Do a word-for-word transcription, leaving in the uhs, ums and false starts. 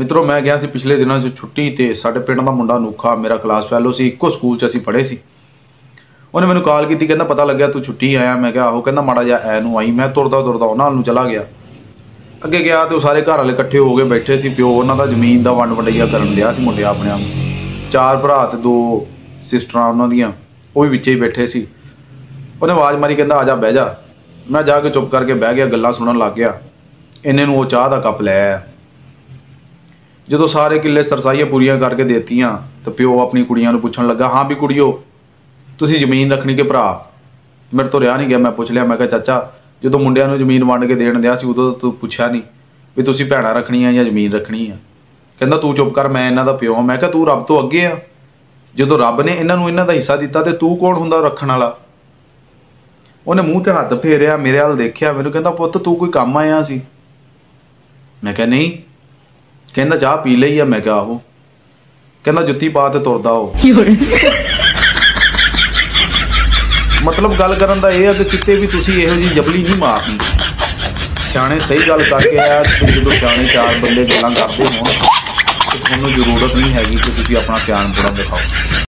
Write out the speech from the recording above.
मित्रों मैं गया सी पिछले दिनों च छुट्टी ते साडे पिंड दा मुंडा अनूखा मेरा क्लास फैलो सी, इक्को स्कूल च असीं पढ़े सी। उन्हें मैनूं कॉल की, कहंदा पता लग्या तू छुट्टी आया। मैं कहा आहो। कहंदा माड़ा जिहा ऐ नूं आई। मैं तुरदा तुरदा उन्हां नाल नूं चला गया। अगे गया तो सारे घर वाले इकट्ठे हो गए बैठे सी। प्यो उन्हां दा जमीन दा वंड वंडईया करन दिया सी मुंडिया अपने आप। चार भरा ते दो सिस्टरां उन्हां दियां वो भी विचे ही बैठे सी। उन्हें आवाज़ मारी, कहंदा आ जा बह जा। मैं जाके चुप करके बह गया, गल्लां सुनन लग गया। इन्ने नूं वो चाह दा कप लै आया। जो सारे किले सरसाइयां पूरियां करके देतियां तो प्यो अपनी कुड़ियां नूं पुछण लगा, हाँ भी कुड़ियो तुसीं जमीन रखनी के भरा? मेरे तो रहा नहीं गया। मैं पूछ लिया, मैं कहा चाचा जो मुंडियां नूं जमीन वंड के देण दिया सी उदों तू पुछया नहीं भी तुसीं भैणां रखणियां या जमीन रखनी है? कहंदा तू चुप कर, मैं इन्हां दा प्यो। मैं कहा तू रब तो अगे आ, जो रब ने इन्हां नूं इन्हां दा हिस्सा दिता तो तू कौन हुंदा रखण वाला? उन्हें मूँह ते हत्थ फेरिया, मेरे हाल देखिया, मैनूं कहंदा पुत्त तू कोई काम आया सी? मैं कहा नहीं। कहंदा चाह पी लई आ? मैं कहा आहो। कहंदा जुत्ती पा ते तुरदा हो। मतलब गल करन दा इह है कि किते भी तुसीं इहो जी जबली नहीं मारनी। सियाणे सही गल करके आ, जो सियाणे चार बंदे गल्लां करदे होण ते तुहानूं जरूरत नहीं हैगी कि तुसीं अपना सियाणपण दिखाओ।